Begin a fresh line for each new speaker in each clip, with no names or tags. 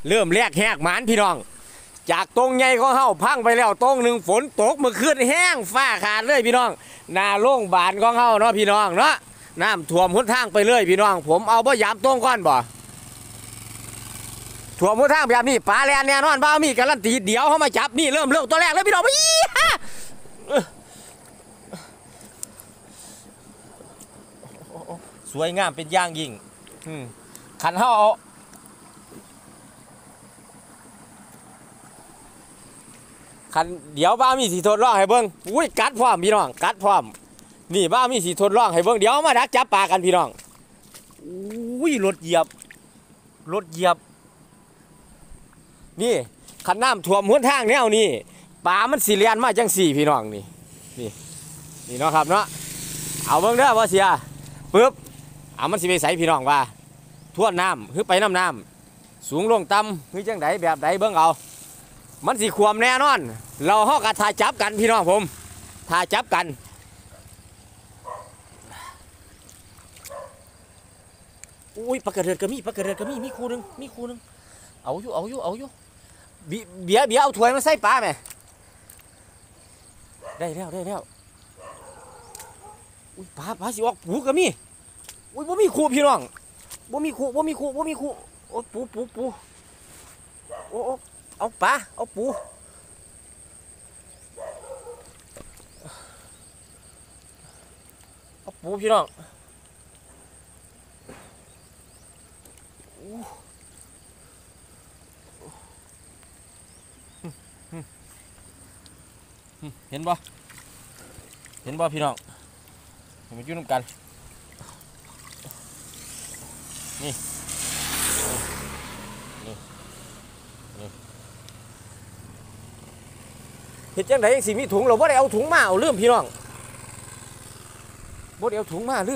เริ่มแรกแหกหมานพี่น้องจากตรงใหญ่ของเฮาพังไปแล้วตรงหนึ่งฝนตกเมื่อคืนแห้งฟ้าขาดเลยพี่น้องหน้าโรงพยาบาลของเฮาเนาะพี่น้องเนาะน้ำท่วมหนทางไปเลยพี่น้องผมเอาบ่ยามตรงก่อนบ่ท่วมหนทางแบบนี้ปลาแลนแน่นอนบ่มีการันตีเดี๋ยวเขามาจับนี่เริ่มตัวแรกแล้วพี่น้องสวยงามเป็นอย่างยิ่งขันเฮาเอาขันเดี๋ยวบ้ามีสีทดลองให้เบิ้งอุ้ยกัดพร้อมพี่น้องกัดพร้อมนี่บ้ามีสีทดลองให้เบิ้งเดี๋ยวมาดักจับปลากันพี่น้องอุ้ยรถเหยียบนี่ขันน้ำท่วมหัวทางแนวนี่ปลามันสีเลียนมาจังสี่พี่น้องนี่เนาะครับเนาะเอาเบิ้งเด้อว่าเสียปึ๊บเอามันสิไปใส่พี่น้องว่าท่วมน้ำคือไปน้ำสูงลงต่ำคือจังไดแบบใดเบิ้งเอามันสิความแน่นอนเราฮอกกะถ่ายจับกันพี่น้องผมถ่ายจับกันอุ้ยปลากระเดือดก็มีมีคู่นึงเอาอยู่เบียร์เอาถ้วยมาใส่ปลาไหมได้แล้วอุ้ยปลาสิออกปูก็มีอุ้ยบ่มีคู่พี่น้องบ่มีคู่โอ้ปูโอ้เอาปลาเอาปูพี่น้องเห็นบ่พี่น้องมันอยู่น้ำกันนี่เห็ดจังไดสิมีถุงเราบ่ได้เอาถุงมาเอาลืมพี่น้องบ่ได้เอาถุงมาลืม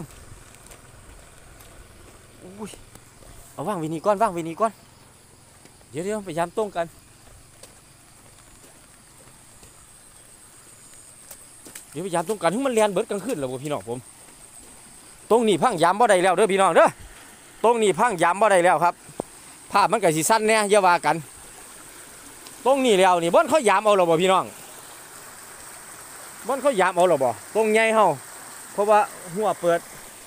อุ้ยเอาว่างวินีก้อนเดี๋ยวพยายามต้งกันให้มันเลียนเบิดกลางคืนแล้วพี่น้องผมตรงนี้พังยามบ่ได้แล้วเด้อพี่น้องเด้อตรงนี้พังยามบ่ได้แล้วครับภาพมันก็สิสั้นแน่อย่าว่ากันตรงนี้แล้วนี่บ่นเขายามเอาหรอบ่พี่น้องบ่นเขายามเอาหรอบ่ตรงใหญ่เฮาเพราะว่าหัวเปิด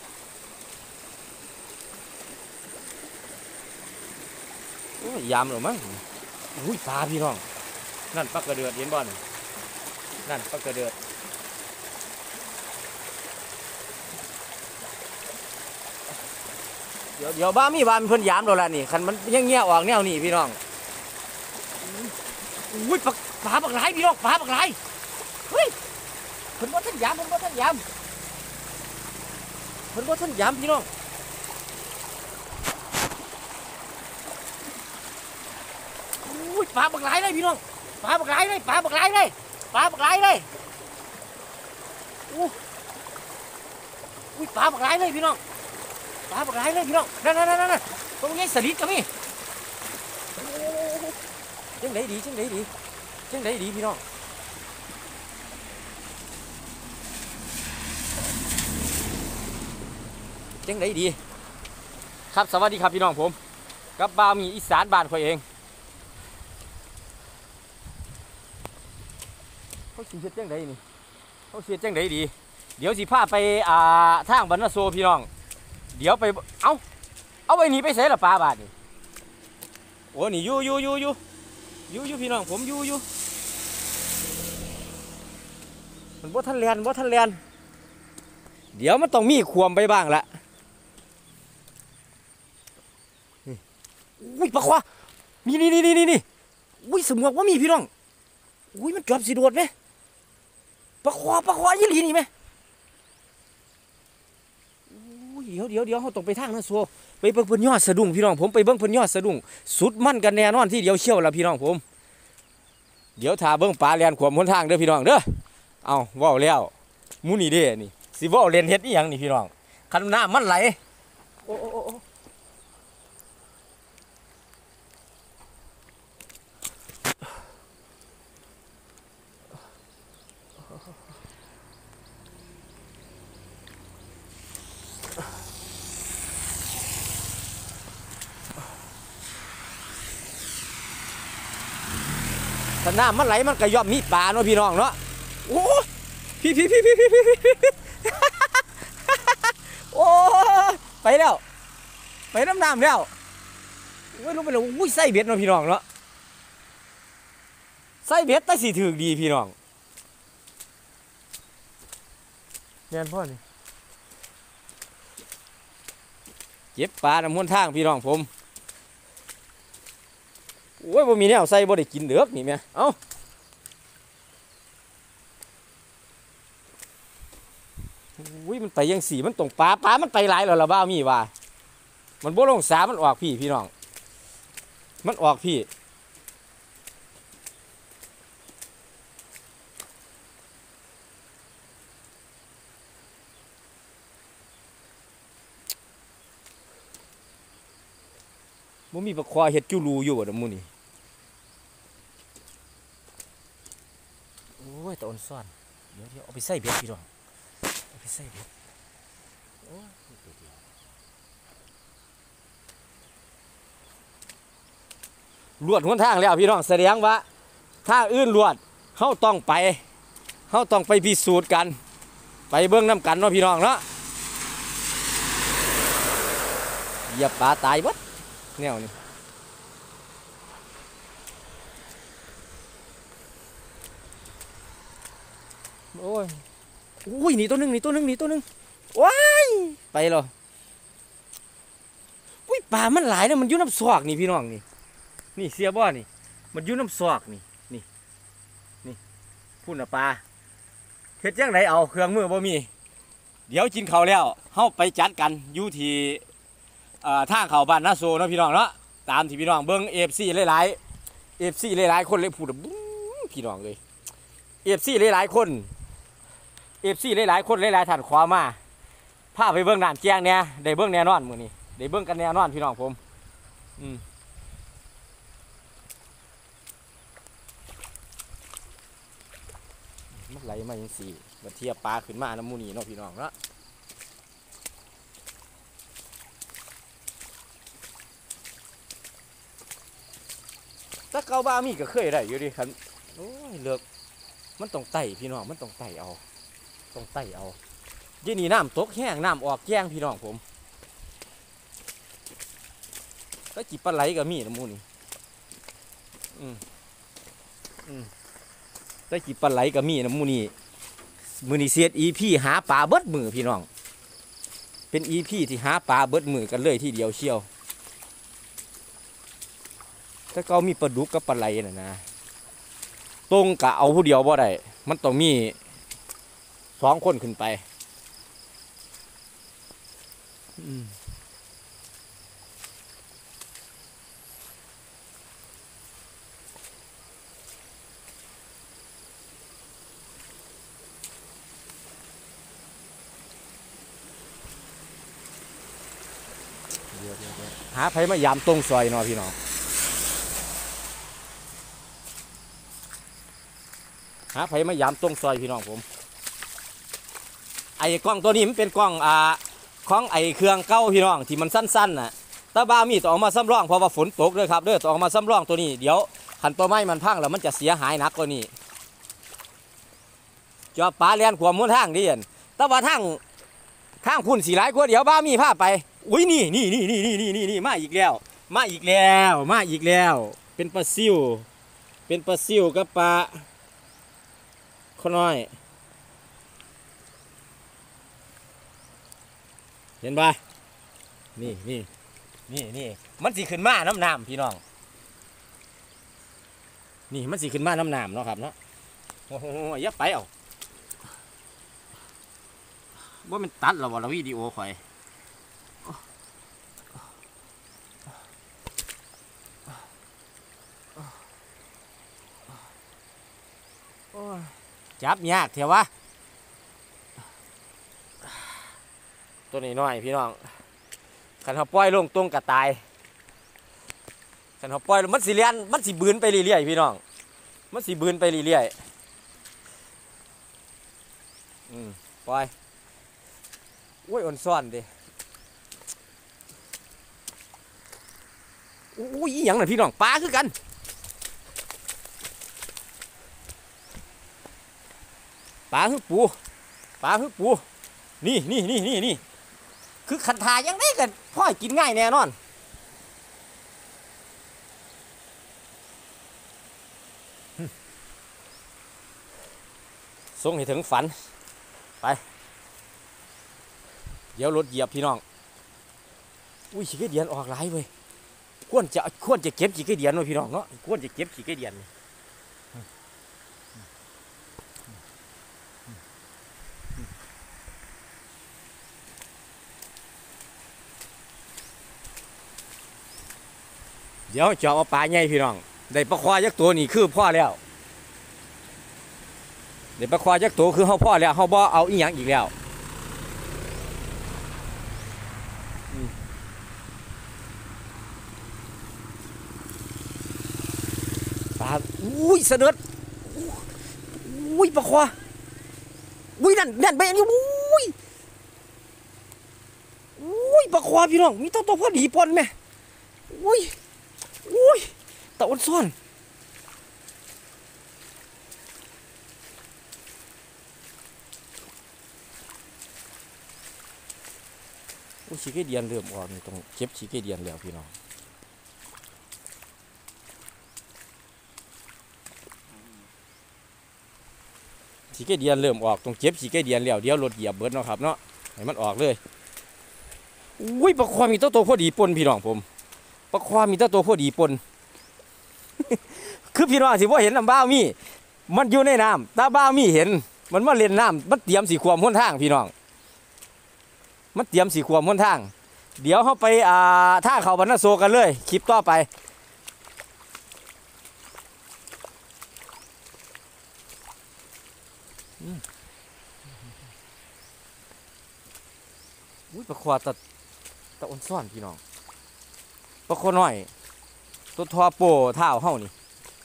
ยามหรอมั้งอุ้ยปลาพี่น้องนั่นปลากระเดือดเห็นบ่นั่นปลากระเดือดเดี๋ยวบ้ามีบ้าเพิ่นยามเราละนี่คันมันยังเงี้ยออกแนวนี่พี่น้องอุ้ยปลาบักไหลพี่น้องปลาบักไหลเฮ้ยเพิ่นบ่ทันยามพี่น้องอุ้ยปลาบักไหลเลยพี่น้องปลาบักไหลเลยอุ้ยปลาบักไหลเลยพี่น้องนั่นตรงนี้สลิดก็มีจังไดดีพี่น้องจังไดดีครับสวัสดีครับพี่น้องผมกับบ่าวมีอีสานบ้านข่อยเองเขาสิเฮ็ดจังไดนี่เขาสิเฮ็ดจังไดดีเดี๋ยวสิพาไปทางบรรณโซพี่น้องเดี๋ยวไปเอาไว้นี่ไปใส่ละปลาบาดนี่โอ้นี่อยู่พี่น้องผมอยู่มันบ่ทันแลนเดี๋ยวมันต้องมีความไปบ้างละอุ้ยปลาควานี่อุ้ยสมวกว่ามีพี่น้องอุ้ยมันจอบสีโดดไหมปลาควายี่หลีนี่ไหมเดี๋ยวเขาต้องไปทางนั้นโซไปเบิ่งเพิ่นยอดสะดุ้งพี่น้องผมไปเบิ่งเพิ่นยอดสะดุ้งสุดมั่นกันแน่นอนที่เดียวเชี่ยวละพี่น้องผมเดี๋ยวถ่าเบิ่งปลาแลนขวมหนทางเด้อพี่น้องเด้อเอาว่าวแล้วมูนี่เด้นี่สิว่าวเล่นเฮ็ดอีหยังนี่พี่น้องคันน้ำมันไหลโอ้ถ้าน้ำมันไหลมันก็ย่อมมีปลาเนาะพี่น้องเนาะโอ้พี่โอ้ไปแล้วไปน้ำแล้วโอ้ยลงไปแล้วอุ้ยไส้เบ็ดเนาะพี่น้องเนาะไส้เบ็ดแต่สีถือดีพี่น้องเรียนพ่อนี่เก็บปลาน้ำห้นทางพี่น้องผมโอ้ยบ่มีแนวใส่บ่ได้กินเด้อนี่แม่เอ้าอุ้ยมันไปยังสีมันตรงปลามันไปหลายแล้วล่ะบ้ามีว่ามันบ่ลงสามันออกพี่น้องมันออกพี่บ่มีปลาควายเห็ดจูรูอยู่บ่ดอกมูนี่โอ้ยตะอ่อนซ่อนเดี๋ยวเอาไปใส่เบ็ดพี่น้องเอาไปใส่เบ็ดลวดหนทางแล้วพี่น้องแสดงว่าถ้าอื่นลวดเขาต้องไปพิสูจน์กันไปเบื้องน้ำกันเนาะพี่น้องเนาะเหยียบปลาตายบัดแนวนี้โอ้ยอุ้ยหนีตัวหนึ่งว้ายไปหรออุ้ยปลามันหลายนะมันยุ่น้ำซอกนี่พี่น้องนี่เสียบ่นี่มันยุ่น้ำซอกนี่พุ่นน่ะปลาเฮ็ดจังไดเอาเครื่องมือบ่มีเดี๋ยวกินข้าวแล้วเฮาไปจัดกันอยู่ที่ทางเข้าบ้านนาโซเนาะพี่น้องเนาะตามที่พี่น้องเบิ่ง FC หลายคนเลยพูดพี่น้องเลย FC หลายคนหลายท่านขอมาพาไปเบิ่งน้ำแจ้งเนี่ยได้เบิ่งแน่นอนมื้อนี้ได้เบิ่งกันแน่นอนพี่น้องผมมันไหลมาอย่างสี่มันเทียบปลาขึ้นมาน้ำมูนี่เนาะพี่น้องเนาะตะเกาบ้ามีก็เคยได้อยู่ดิครับโอ้ยเลือกมันต้องไต่พี่น้องมันต้องไต่เอายี่นี่น้ำตกแห้งน้ำออกแจ้งพี่น้องผมก็จีบปลาไหลก็มีน้ำมูนี่ได้จีบปลาไหลก็มีน้ำมูนี่มือนี่เสียดEPหาปลาเบิดมือพี่น้องเป็นEPที่หาปลาเบิดมือกันเลยที่เดียวเชียวถ้าเขามีปลาดุกกับปลาไหลน่ะนะตรงกะเอาผู้เดียวบ่ได้มันต้องมี2 คนขึ้นไปหาไผมายามตรงซอยเนาะพี่น้องหาไผมายามตรงซอยพี่น้องผมไอ้กล้องตัวนี้มันเป็นกล้องของไอ้เครื่องเก่าพี่น้องที่มันสั้นๆน่ะตาบ้ามีต้องเอามาซ้ำร่องเพราะว่าฝนตกเลยครับต้องเอามาซ้ำร่องตัวนี้เดี๋ยวขันตัวไม้มันพังแล้วมันจะเสียหายหนักกว่านี้จอบปลาเลียนขวมม้วนทางดิเห็นแต่ว่าทางคุณสีหลายกว่าเดี๋ยวบ้ามีพาไปอุ้ยนี่มาอีกแล้วเป็นปลาซิวกับปลาขน้อยเห็นปะนี่มันสีขึ้นมาน้ำพี่น้องนี่มันสีขึ้นมาน้ำเนาะครับเนาะโอ้โหยับไปเอาว่ามันตัดเราวิดีโอข่อยจับยากเถอะวะตัวนี้น้อยพี่น้องขันเขาปล่อยลงตรงกระต่ายขันเขาปล่อยมันสีเลียนมันสีบืนไปเรื่อยๆพี่น้องมันสีบืนไปเรื่อยๆปล่อยโอ้ยอ่อนซ่อนดิโอ้ยอย่างนั้นพี่น้องปลาคือกันปลาคือปูปลาคือปูนี่คือขันทายังได้กันพ่อกินง่ายแน่นอนส่งให้ถึงฝันไปเดี๋ยวรถเหยียบพี่น้องอุ้ยขี้ไก่เดียนออกหลายเว้ยควรจะเก็บขี้ไก่เดียนไว้พี่น้องเนาะควรจะเก็บขี้ไก่เดียนเดี๋ยวจะเอาปลาใหญ่พี่น้องได้ปลาควายยักษ์ตัวนี่คือพ่อแล้วได้ปลาควายยักษ์ตัวคือเขาพ่อแล้วเขาบ่เอาอีหยังอีกแล้วปลาอุ้ยเสด็จอุ้ยปลาควายอุ้ยนั่นไปอันนี้อุ้ยปลาควายพี่น้องมีตัวพอดีปนไหมอุ้ยตะวันซ่อนขี้ไก่เดียนเริ่มออกนี่ต้องเก็บขี้ไก่เดียนแล้วพี่น้องขี้ไก่เดียนเริ่มออกต้องเก็บขี้ไก่เดียนแล้วเดี๋ยวรถเหยียบเบิดเนาะครับเนาะให้มันออกเลยอุ้ยปลาควายมีตัวพอดีปนพี่น้องผมปลาควายมีตัวพอดีปน คือพี่น้องสิว่าเห็นน้ำบ้ามีมันอยู่ในน้ำตาบ้ามีเห็นมันมาเล่นน้ำมันเตรียมสีขวมห้นทางพี่น้องมันเตรียมสีขวมห้นทางเดี๋ยวเขาไปท่าเขาบรรณโซกันเลยคลิปต่อไปอุ้ยปลาควายตะอ้นซ่อนพี่น้องปลาควายน้อยตัวทอโปเท้าเฮ้านี่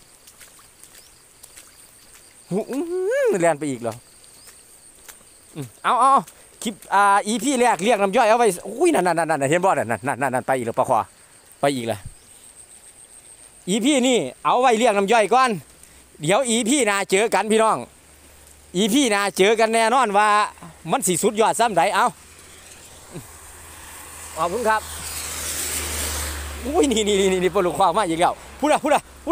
เรียนไปอีกเหรอเอาคลิปอีพีแรกเรียกน้ำย่อยเอาไปอุ้ยนั่นเห็นบ่นั่นไปอีกแล้วปลาควาไปอีกแล้วอีพีนี่เอาไว้เรียกน้ำย่อยก่อนเดี๋ยวอีพีหน้าเจอกันพี่น้องอีพีหน้าเจอกันแน่นอนว่ามันสิสุดยอดซ้ำใดเอาขอบคุณครับอุ้ยนี่ปลาลูกควากมาอีกแล้วพูดอะ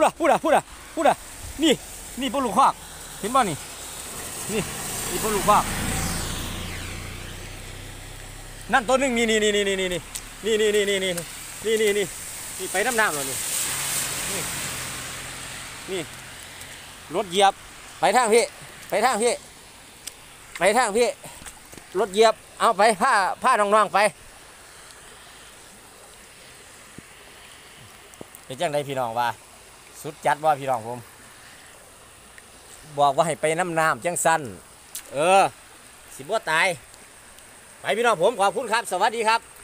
นี่ปลาลูกควากเห็นบ่นี่ปลาลูกควากนั่นตัวหนึ่งนี่ไปน้ำเลยนี่รถเหยียบไปทางพี่รถเหยียบเอาไปผ้าน้องๆไปเป็นจังไดพี่น้องว่าสุดจัดว่าพี่น้องผมบอกว่าให้ไปน้ำจังสั้นสิบ่ตายไปพี่น้องผมขอบคุณครับสวัสดีครับ